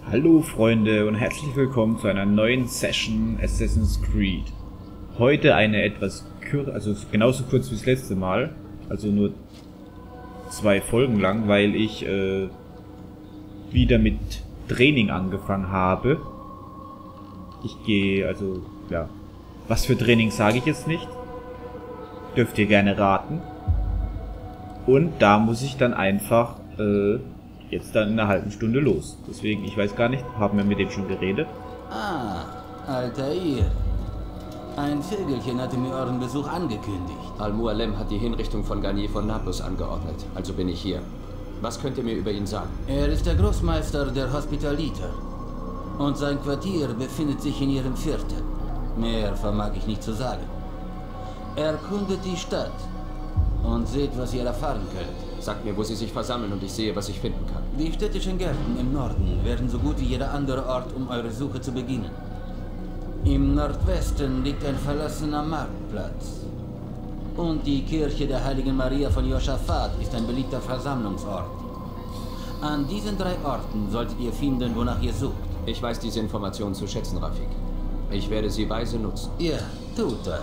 Hallo Freunde und herzlich willkommen zu einer neuen Session Assassin's Creed. Heute eine etwas also genauso kurz wie das letzte Mal, also nur 2 Folgen lang, weil ich wieder mit Training angefangen habe. Ich gehe, also ja, was für Training sage ich jetzt nicht, dürft ihr gerne raten. Und da muss ich dann einfach jetzt dann in einer halben Stunde los. Deswegen, ich weiß gar nicht, haben wir mit dem schon geredet? Ah, Altair. Ein Vögelchen hatte mir euren Besuch angekündigt. Al-Mualem hat die Hinrichtung von Garnier von Nablus angeordnet. Also bin ich hier. Was könnt ihr mir über ihn sagen? Er ist der Großmeister der Hospitaliter. Und sein Quartier befindet sich in ihrem Viertel. Mehr vermag ich nicht zu sagen. Erkundet die Stadt und seht, was ihr erfahren könnt. Sagt mir, wo sie sich versammeln und ich sehe, was ich finden kann. Die städtischen Gärten im Norden wären so gut wie jeder andere Ort, um eure Suche zu beginnen. Im Nordwesten liegt ein verlassener Marktplatz. Und die Kirche der Heiligen Maria von Josaphat ist ein beliebter Versammlungsort. An diesen 3 Orten solltet ihr finden, wonach ihr sucht. Ich weiß diese Informationen zu schätzen, Rafik. Ich werde sie weise nutzen. Ja, tut das.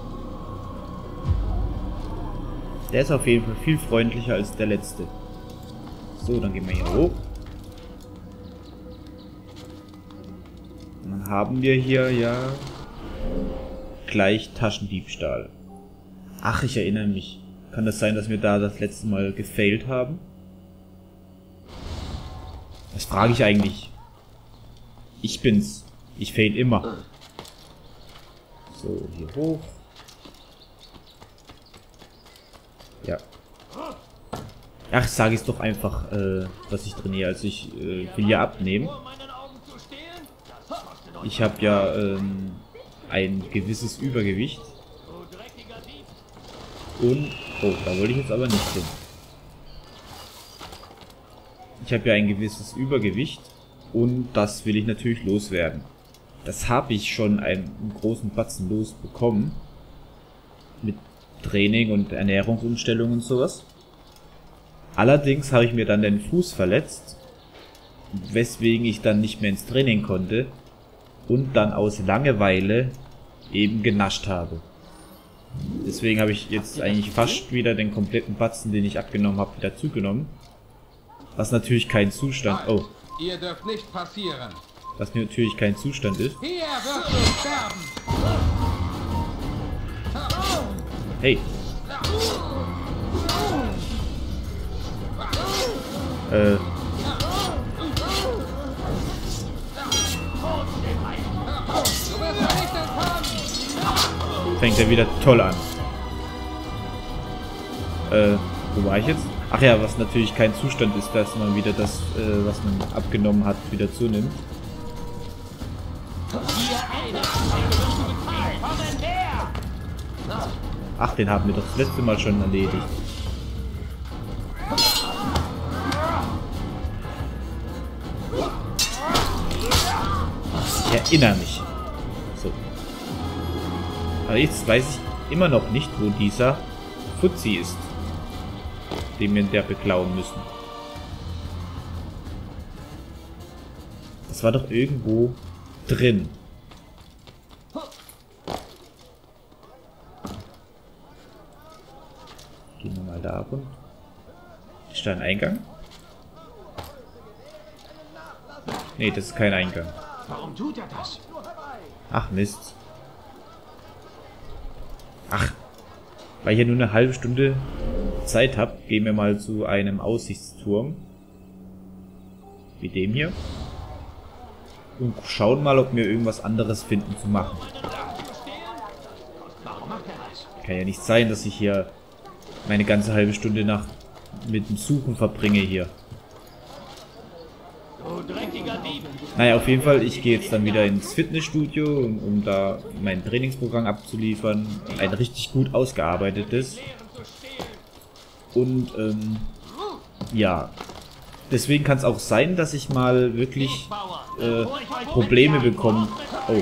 Der ist auf jeden Fall viel freundlicher als der letzte. So, dann gehen wir hier hoch. Und dann haben wir hier ja gleich Taschendiebstahl. Ach, ich erinnere mich. Kann das sein, dass wir da das letzte Mal gefailt haben? Was frage ich eigentlich? Ich bin's. Ich fail immer. So, hier hoch. Ja. Ach, sage ich es doch einfach, was ich trainiere. Also ich will ja abnehmen. Ich habe ja ein gewisses Übergewicht. Und, oh, da wollte ich jetzt aber nicht hin. Ich habe ja ein gewisses Übergewicht und das will ich natürlich loswerden. Das habe ich schon einen großen Batzen losbekommen. Mit Training und Ernährungsumstellung und sowas. Allerdings habe ich mir dann den Fuß verletzt, weswegen ich dann nicht mehr ins Training konnte und dann aus Langeweile eben genascht habe. Deswegen habe ich jetzt eigentlich fast wieder den kompletten Batzen, den ich abgenommen habe, wieder zugenommen. Was natürlich kein Zustand... Oh. Ihr dürft nicht passieren. Was natürlich kein Zustand ist. Hier wirst du sterben. Hey. Fängt er wieder toll an. Wo war ich jetzt? Ach ja, was natürlich kein Zustand ist, dass man wieder das, was man abgenommen hat, wieder zunimmt. Ach, den haben wir doch das letzte Mal schon erledigt. Ich erinnere mich. So. Aber jetzt weiß ich immer noch nicht, wo dieser Fuzzi ist, den wir der beklauen müssen. Das war doch irgendwo drin. Gehen wir mal da runter. Ist da ein Eingang? Nee, das ist kein Eingang. Warum tut er das? Ach Mist. Ach, weil ich ja nur eine halbe Stunde Zeit habe, gehen wir mal zu einem Aussichtsturm. Wie dem hier. Und schauen mal, ob wir irgendwas anderes finden zu machen. Kann ja nicht sein, dass ich hier meine ganze halbe Stunde mit dem Suchen verbringe hier. Naja, auf jeden Fall, ich gehe jetzt dann wieder ins Fitnessstudio, um da mein Trainingsprogramm abzuliefern. Ein richtig gut ausgearbeitetes. Und, ja. Deswegen kann es auch sein, dass ich mal wirklich Probleme bekomme. Oh.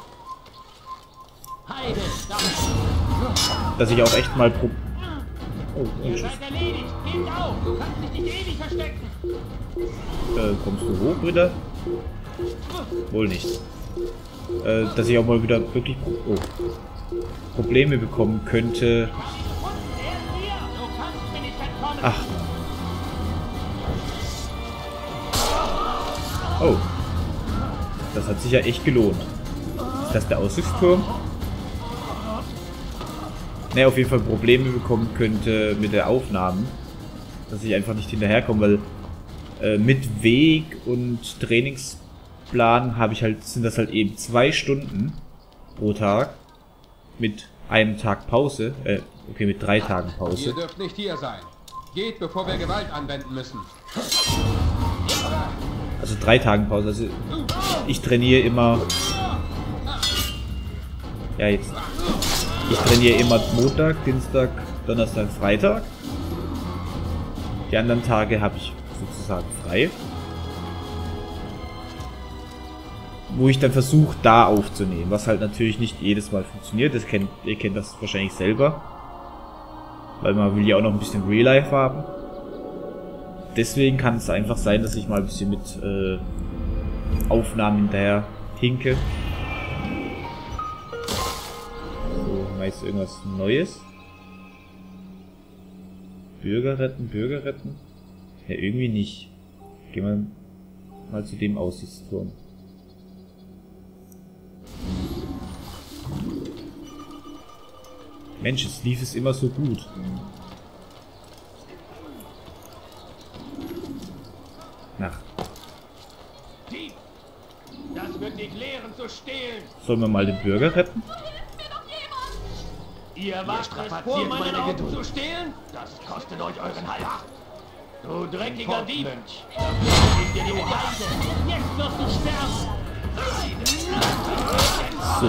Dass ich auch echt mal Oh, tschüss. Kommst du hoch, bitte? Wohl nicht. Dass ich auch mal wieder wirklich Probleme bekommen könnte. Ach. Oh. Das hat sich ja echt gelohnt. Ist das der Aussichtsturm? Ne, auf jeden Fall Probleme bekommen könnte mit der Aufnahmen. Dass ich einfach nicht hinterherkomme, weil mit Weg und Trainingsplan habe ich halt, sind das halt eben 2 Stunden pro Tag. Mit einem Tag Pause. Okay, mit 3 Tagen Pause. Ihr dürft nicht hier sein. Geht, bevor wir Gewalt anwenden müssen. Also 3 Tagen Pause. Also ich trainiere immer. Ja, jetzt. Ich trainiere immer Montag, Dienstag, Donnerstag, Freitag. Die anderen Tage habe ich sozusagen frei. Wo ich dann versuche, da aufzunehmen. Was halt natürlich nicht jedes Mal funktioniert. Ihr kennt das wahrscheinlich selber. Weil man will ja auch noch ein bisschen Real Life haben. Deswegen kann es einfach sein, dass ich mal ein bisschen mit Aufnahmen hinterher hinke. So, meist irgendwas Neues. Bürger retten, Bürger retten? Ja, irgendwie nicht. Gehen wir mal zu dem Aussichtsturm. Mensch, es lief es immer so gut. Ach. Das wird dich lehren zu stehlen. Sollen wir mal den Bürger retten? Ihr wagt es vor, meinen Augen zu stehlen? Das kostet euch euren Hals. Du dreckiger Dieb. Gib dir die Geise. Jetzt wirst du sterben. So.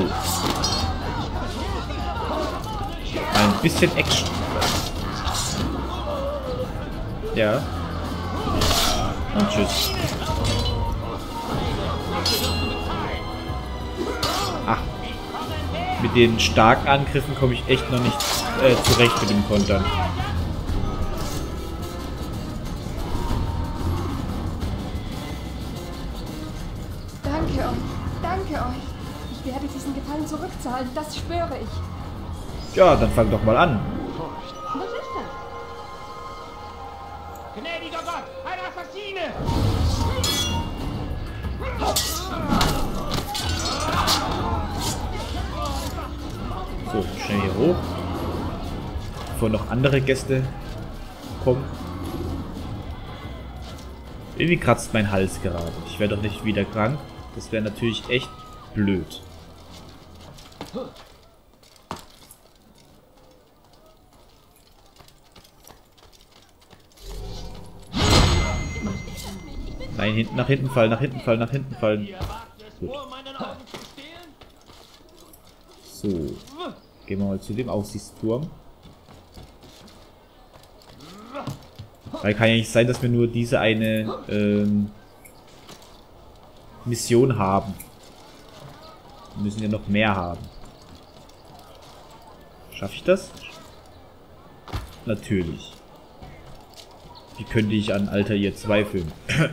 Ein bisschen Action. Ja. Und tschüss. Ach. Mit den starken Angriffen komme ich echt noch nicht zurecht mit dem Kontern. Danke euch. Danke euch. Ich werde diesen Gefallen zurückzahlen. Das schwöre ich. Ja, dann fang doch mal an. Was ist das? Gnädiger Gott, ein Assassine! So, schnell hier hoch. Bevor noch andere Gäste kommen. Irgendwie kratzt mein Hals gerade. Ich werde doch nicht wieder krank. Das wäre natürlich echt blöd. Nein, nach hinten fallen, nach hinten fallen, nach hinten fallen. Gut. So. Gehen wir mal zu dem Aussichtsturm. Weil kann ja nicht sein, dass wir nur diese eine Mission haben. Wir müssen ja noch mehr haben. Schaffe ich das? Natürlich. Wie könnte ich an Alter ihr zweifeln?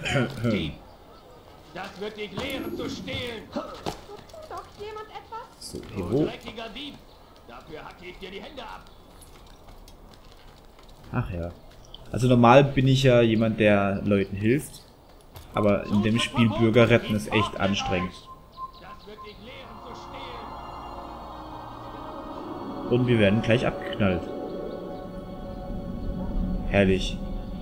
Das wird dich lehren zu stehlen. Doch jemand etwas? So, Du hier hoch. dreckiger Dieb. Dafür hacke ich dir die Hände ab. Ach ja. Also normal bin ich ja jemand, der Leuten hilft. Aber in dem Spiel Bürger retten ist echt anstrengend. Das wird dich lehren zu stehlen. Und wir werden gleich abgeknallt. Herrlich.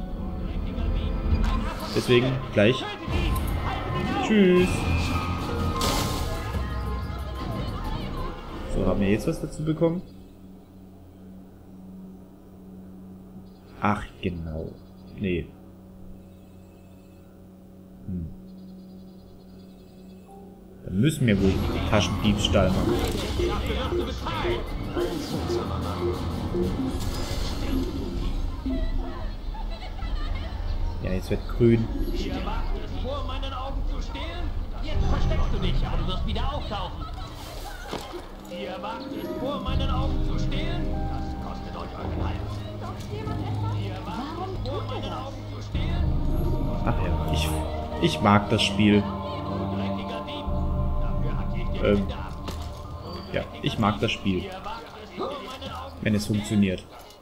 Deswegen gleich. Tschüss. So, haben wir jetzt was dazu bekommen? Ach, genau. Nee. Dann müssen wir wohl Taschendiebstahl machen. Ja, jetzt wird grün. Ihr wagt es vor meinen Augen zu stehlen? Jetzt versteckst du dich, aber du wirst wieder auftauchen. Ihr wagt es vor meinen Augen zu stehlen? Das kostet euch euren Hals. Doch jemand etwas? Ihr wagt Warum es vor tut er meinen das? Augen zu stehlen? Ach ja, Ich mag das Spiel. Ja, ich mag das Spiel. Wenn es funktioniert.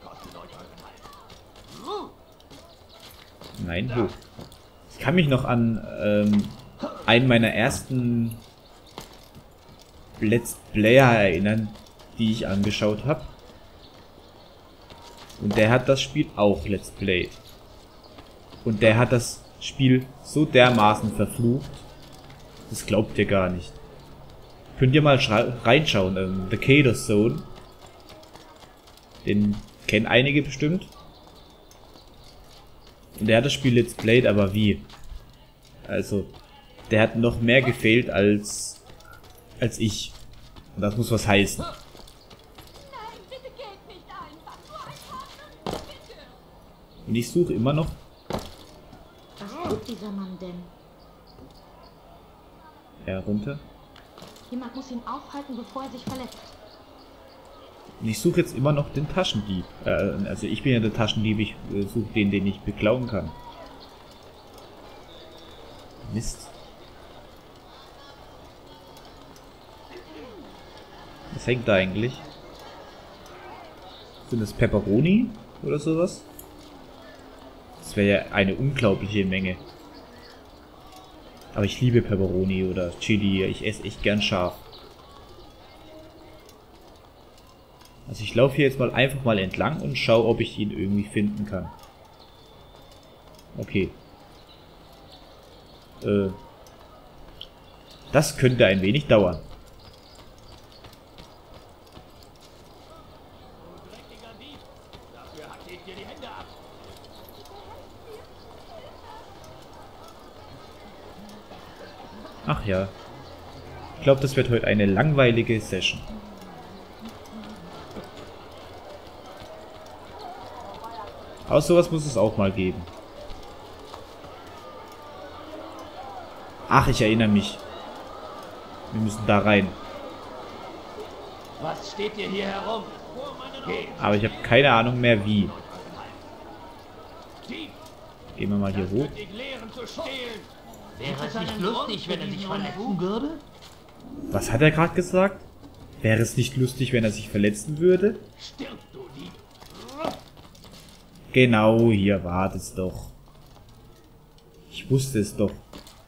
Nein, hoch. Ich kann mich noch an einen meiner ersten Let's Player erinnern, die ich angeschaut habe. Und der hat das Spiel auch Let's Played. Und der hat das Spiel so dermaßen verflucht, das glaubt ihr gar nicht. Könnt ihr mal reinschauen, The Chaos Zone. Den kennen einige bestimmt. Und der hat das Spiel Let's Played, aber wie? Also, der hat noch mehr gefehlt als ich. Und das muss was heißen. Und ich suche immer noch. Was tut dieser Mann denn? Ja, runter. Jemand muss ihn aufhalten, bevor er sich verletzt. Und ich suche jetzt immer noch den Taschendieb. Also ich bin ja der Taschendieb, ich suche den ich beklauen kann. Mist. Was hängt da eigentlich? Sind das Pepperoni oder sowas? Das wäre ja eine unglaubliche Menge. Aber ich liebe Pepperoni oder Chili. Ich esse echt gern scharf. Also ich laufe hier jetzt mal einfach mal entlang und schaue, ob ich ihn irgendwie finden kann. Okay. Das könnte ein wenig dauern. Ach ja. Ich glaube, das wird heute eine langweilige Session. Aber sowas muss es auch mal geben. Ach, ich erinnere mich. Wir müssen da rein. Was steht ihr hier herum? Geht. Aber ich habe keine Ahnung mehr wie. Gehen wir mal hier hoch. Wäre es nicht lustig, wenn er sich verletzen würde? Was hat er gerade gesagt? Wäre es nicht lustig, wenn er sich verletzen würde? Stirb, du Dieb! Genau, hier war es doch. Ich wusste es doch.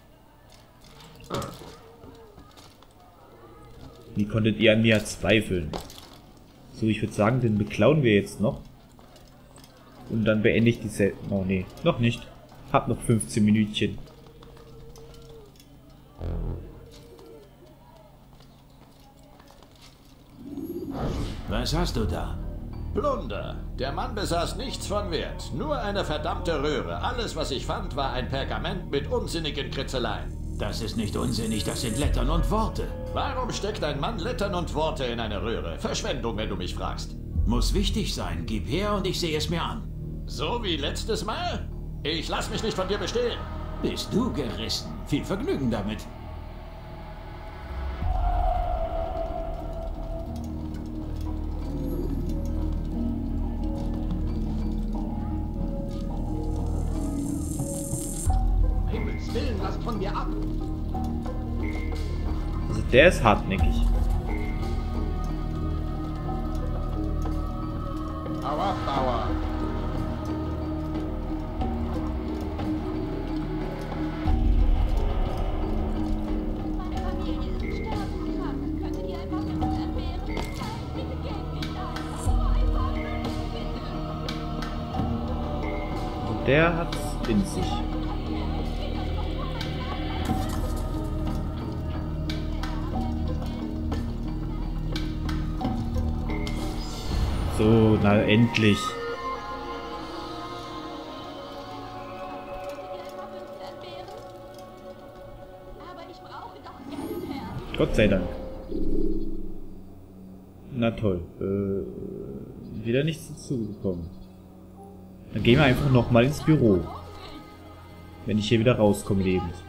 Wie konntet ihr an mir zweifeln? So, ich würde sagen, den beklauen wir jetzt noch. Und dann beende ich die Set. Oh nee, noch nicht. Hab noch 15 Minütchen. Was hast du da? Plunder. Der Mann besaß nichts von Wert. Nur eine verdammte Röhre. Alles, was ich fand, war ein Pergament mit unsinnigen Kritzeleien. Das ist nicht unsinnig, das sind Lettern und Worte. Warum steckt ein Mann Lettern und Worte in eine Röhre? Verschwendung, wenn du mich fragst. Muss wichtig sein. Gib her und ich sehe es mir an. So wie letztes Mal? Ich lass mich nicht von dir bestehlen. Bist du gerissen? Viel Vergnügen damit. Himmels Willen, lasst von mir ab! Also der ist hartnäckig. Hau ab, Bauer! Meine Familie ist sterbenskrank. Könntet ihr einfach mit uns entbehren? Nein, bitte geht nicht einfach. Nur einfach, bitte. Und der hat's in sich. So, na endlich. Aber ich brauche doch Geld, Herr. Gott sei Dank. Na toll. Wieder nichts dazugekommen. Dann gehen wir einfach nochmal ins Büro. Wenn ich hier wieder rauskomme lebend.